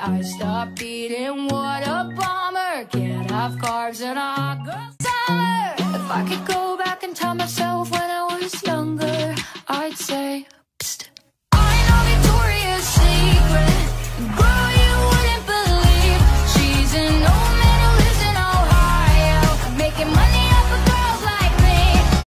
I stopped eating. What a bummer. Can't have carbs in a hot girl summer. If I could go